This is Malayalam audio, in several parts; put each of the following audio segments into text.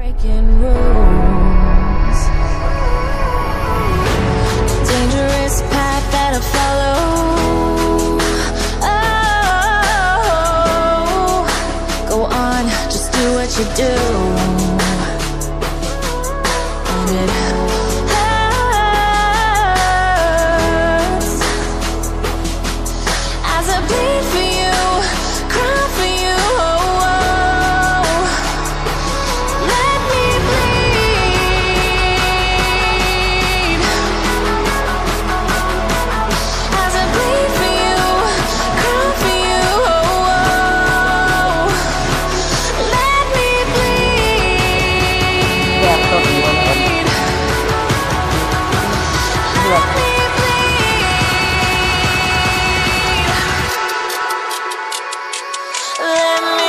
breaking rules. Dangerous path that I follow. Oh, go on, just do what you do. And it hurts as I bleed for you, cry for you. Let me bleed as I bleed for you, cry for you. Let me bleed. Let me bleed. Let me.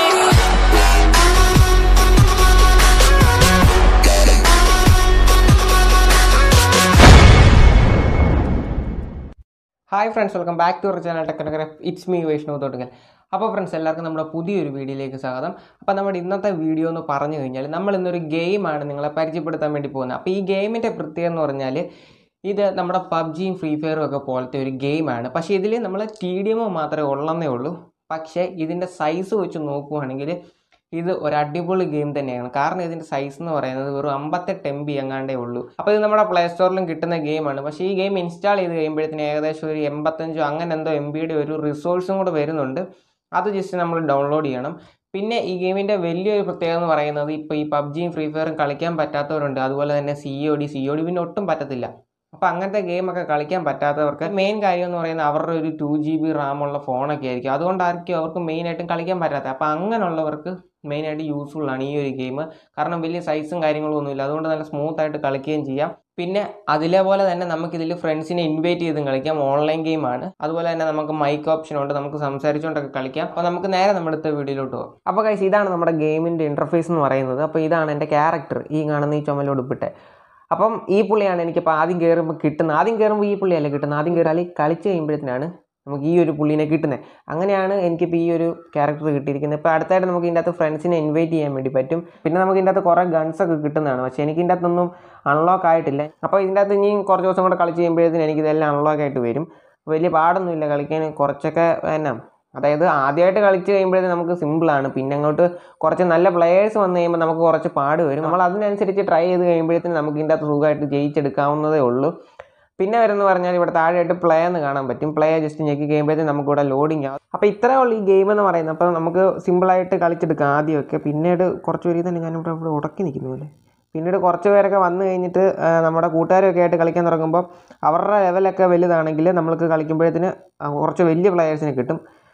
Hi friends, welcome back to our channel Technograph. It's me Vaishnav Thottukal. അപ്പോൾ ഫ്രണ്ട്സ്, എല്ലാവർക്കും നമ്മുടെ പുതിയൊരു വീഡിയോയിലേക്ക് സ്വാഗതം. അപ്പോൾ നമ്മുടെ ഇന്നത്തെ വീഡിയോ എന്ന് പറഞ്ഞു കഴിഞ്ഞാൽ നമ്മൾ ഇന്നൊരു ഗെയിമാണ് നിങ്ങളെ പരിചയപ്പെടുത്താൻ വേണ്ടി പോകുന്നത്. അപ്പോൾ ഈ ഗെയിമിൻ്റെ പ്രത്യേകത എന്ന് പറഞ്ഞാൽ ഇത് നമ്മുടെ പബ്ജിയും ഫ്രീ ഫയറും ഒക്കെ പോലത്തെ ഒരു ഗെയിമാണ്. പക്ഷേ ഇതിൽ നമ്മൾ TDM മാത്രമേ ഉള്ളെന്നേ ഉള്ളൂ. പക്ഷേ ഇതിൻ്റെ സൈസ് വെച്ച് നോക്കുവാണെങ്കിൽ ഇത് ഒരു അടിപൊളി ഗെയിം തന്നെയാണ്. കാരണം ഇതിൻ്റെ സൈസ് എന്ന് പറയുന്നത് വെറും 58 MB എങ്ങാണ്ടേ ഉള്ളൂ. അപ്പോൾ ഇത് നമ്മുടെ പ്ലേ സ്റ്റോറിലും കിട്ടുന്ന ഗെയിമാണ്. പക്ഷേ ഈ ഗെയിം ഇൻസ്റ്റാൾ ചെയ്ത് കഴിയുമ്പോഴത്തേന് ഏകദേശം ഒരു 85 അങ്ങനെ എന്തോ MBയുടെ ഒരു റിസോഴ്സും കൂടെ വരുന്നുണ്ട്. അത് ജസ്റ്റ് നമ്മൾ ഡൗൺലോഡ് ചെയ്യണം. പിന്നെ ഈ ഗെയിമിൻ്റെ വലിയൊരു പ്രത്യേകത എന്ന് പറയുന്നത് ഇപ്പോൾ ഈ പബ്ജിയും ഫ്രീ ഫയറും കളിക്കാൻ പറ്റാത്തവരുണ്ട്. അതുപോലെ തന്നെ COD പിന്നെ ഒട്ടും പറ്റത്തില്ല. അപ്പോൾ അങ്ങനത്തെ ഗെയിമൊക്കെ കളിക്കാൻ പറ്റാത്തവർക്ക് മെയിൻ കാര്യം എന്ന് പറയുന്നത് അവരുടെ ഒരു 2GB റാമുള്ള ഫോണൊക്കെ ആയിരിക്കും. അതുകൊണ്ടായിരിക്കും അവർക്ക് മെയിനായിട്ടും കളിക്കാൻ പറ്റാത്തത്. അപ്പോൾ അങ്ങനെയുള്ളവർക്ക് മെയിനായിട്ട് യൂസ്ഫുൾ ആണ് ഈ ഒരു ഗെയിം. കാരണം വലിയ സൈസും കാര്യങ്ങളും ഒന്നുമില്ല. അതുകൊണ്ട് നല്ല സ്മൂത്തായിട്ട് കളിക്കുകയും ചെയ്യാം. പിന്നെ അതിലേപോലെ തന്നെ നമുക്കിതിൽ ഫ്രണ്ട്സിനെ ഇൻവൈറ്റ് ചെയ്തും കളിക്കാം. ഓൺലൈൻ ഗെയിമാണ്. അതുപോലെ തന്നെ നമുക്ക് മൈക്ക് ഓപ്ഷൻ ഉണ്ട്. നമുക്ക് സംസാരിച്ചുകൊണ്ടൊക്കെ കളിക്കാം. അപ്പോൾ നമുക്ക് നേരെ നമ്മുടെ അടുത്ത വീഡിയോയിലോട്ട് പോകാം. അപ്പോൾ ഗൈസ്, ഇതാണ് നമ്മുടെ ഗെയിമിൻ്റെ ഇൻ്റർഫേസ് എന്ന് പറയുന്നത്. അപ്പോൾ ഇതാണ് എൻ്റെ ക്യാരക്ടർ, ഈ കാണുന്ന ഈ ചുമലോടുപ്പിട്ടെ. അപ്പം ഈ പുള്ളിയാണ് എനിക്കിപ്പോൾ ആദ്യം കയറുമ്പോൾ കിട്ടുന്നത്. ആദ്യം കയറുമ്പോൾ ഈ പുള്ളിയല്ല കിട്ടുന്നത്. ആദ്യം കയറി കളിച്ച് കഴിയുമ്പോഴത്തേനാണ് നമുക്ക് ഈ ഒരു പുള്ളീനെ കിട്ടുന്നത്. അങ്ങനെയാണ് എനിക്കിപ്പോൾ ഈ ഒരു ക്യാരക്ടർ കിട്ടിയിരിക്കുന്നത്. ഇപ്പോൾ അടുത്തായിട്ട് നമുക്ക് ഇതിൻ്റെ അകത്ത് ഫ്രണ്ട്സിനെ ഇൻവൈറ്റ് ചെയ്യാൻ വേണ്ടി പറ്റും. പിന്നെ നമുക്ക് ഇതിൻ്റെ അകത്ത് കുറേ ഗൺസൊക്കെ കിട്ടുന്നതാണ്. പക്ഷേ എനിക്ക് ഇതിൻ്റെ അകത്തൊന്നും അൺലോക്ക് ആയിട്ടില്ല. അപ്പോൾ ഇതിൻ്റെ അകത്ത് ഇനിയും കുറച്ച് ദിവസം കൂടെ കളിച്ച് കഴിയുമ്പോഴത്തേന് എനിക്കിതെല്ലാം അൺലോക്ക് ആയിട്ട് വരും. വലിയ പാടൊന്നുമില്ല കളിക്കാൻ. കുറച്ചൊക്കെ എന്നാ, അതായത് ആദ്യമായിട്ട് കളിച്ച് കഴിയുമ്പോഴത്തേന് നമുക്ക് സിമ്പിളാണ്. പിന്നെ അങ്ങോട്ട് കുറച്ച് നല്ല പ്ലെയേഴ്സ് വന്നു കഴിയുമ്പോൾ നമുക്ക് കുറച്ച് പാട് വരും. നമ്മൾ അതിനനുസരിച്ച് ട്രൈ ചെയ്ത് കഴിയുമ്പോഴത്തേന് നമുക്ക് ഇതിൻ്റെ അകത്ത് സുഖമായിട്ട് ജയിച്ചെടുക്കാവുന്നതേ ഉള്ളൂ. പിന്നെ വരുന്നത് പറഞ്ഞാൽ ഇവിടെ താഴെയായിട്ട് പ്ലേ എന്ന് കാണാൻ പറ്റും. പ്ലേ ജസ്റ്റ് ഞെക്കി കഴിയുമ്പോഴത്തേന് നമുക്കിവിടെ ലോഡിങ് ആവും. അപ്പോൾ ഇത്രയേ ഉള്ളൂ ഈ ഗെയിം എന്ന് പറയുന്നത്. അപ്പോൾ നമുക്ക് സിമ്പിളായിട്ട് കളിച്ചെടുക്കാം ആദ്യമൊക്കെ. പിന്നീട് കുറച്ച് പേര് തന്നെ ഞാനിവിടെ ഉടക്കി നിൽക്കുന്ന പോലെ. പിന്നീട് കുറച്ച് പേരൊക്കെ വന്നു കഴിഞ്ഞിട്ട് നമ്മുടെ കൂട്ടുകാരൊക്കെ ആയിട്ട് കളിക്കാൻ തുടങ്ങുമ്പോൾ അവരുടെ ലെവലൊക്കെ വലുതാണെങ്കിൽ നമ്മൾക്ക് കളിക്കുമ്പോഴത്തേന് കുറച്ച് വലിയ പ്ലെയേഴ്സിനെ കിട്ടും.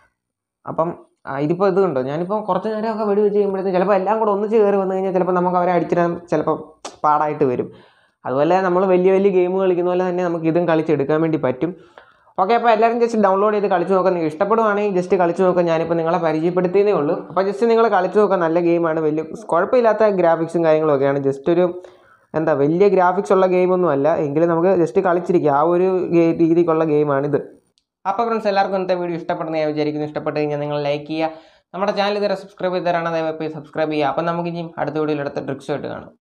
അപ്പം ഇതിപ്പോൾ ഇത് കണ്ടോ, ഞാനിപ്പോൾ കുറച്ച് നേരമൊക്കെ വെടി വെച്ച് കഴിയുമ്പോഴത്തേന് ചിലപ്പോൾ എല്ലാം കൂടെ ഒന്നിച്ച് കയറി വന്നു കഴിഞ്ഞാൽ ചിലപ്പോൾ നമുക്ക് അവരെ അടിച്ചിടാൻ ചിലപ്പോൾ പാടായിട്ട് വരും. അതുപോലെ നമ്മൾ വലിയ വലിയ ഗെയിം കളിക്കുന്ന പോലെ തന്നെ നമുക്ക് ഇതും കളിച്ചെടുക്കാൻ വേണ്ടി പറ്റും. ഓക്കെ, അപ്പോൾ എല്ലാവരും ജസ്റ്റ് ഡൗൺലോഡ് ചെയ്ത് കളിച്ച് നോക്കാം. നിങ്ങൾക്ക് ഇഷ്ടപ്പെടുവാണെങ്കിൽ ജസ്റ്റ് കളിച്ച് നോക്കാം. ഞാനിപ്പോൾ നിങ്ങളെ പരിചയപ്പെടുത്തിയതേ ഉള്ളൂ. അപ്പോൾ ജസ്റ്റ് നിങ്ങൾ കളിച്ച് നോക്കാം. നല്ല ഗെയിമാണ്. വലിയ കുഴപ്പമില്ലാത്ത ഗ്രാഫിക്സും കാര്യങ്ങളൊക്കെയാണ്. ജസ്റ്റ് ഒരു എന്താ, വലിയ ഗ്രാഫിക്സ് ഉള്ള ഗെയിമൊന്നും അല്ല, എങ്കിലും നമുക്ക് ജസ്റ്റ് കളിച്ചിരിക്കുക. ആ ഒരു രീതിക്കുള്ള ഗെയിമാണിത്. അപ്പോൾ ഫ്രണ്ട്സ്, എല്ലാവർക്കും ഇന്നത്തെ വീഡിയോ ഇഷ്ടപ്പെടുന്ന ഞാൻ വിചാരിക്കുന്നു. ഇഷ്ടപ്പെട്ട് കഴിഞ്ഞാൽ നിങ്ങൾ ലൈക്ക് ചെയ്യുക. നമ്മുടെ ചാനൽ ഇതുവരെ സബ്സ്ക്രൈബ് ചെയ്ത് തരാണ്, ദയവായി സബ്സ്ക്രൈബ് ചെയ്യുക. അപ്പം നമുക്ക് ഇനിയും അടുത്ത വീഡിയോയിൽ അടുത്ത ട്രിക്സുമായിട്ട് കാണാം.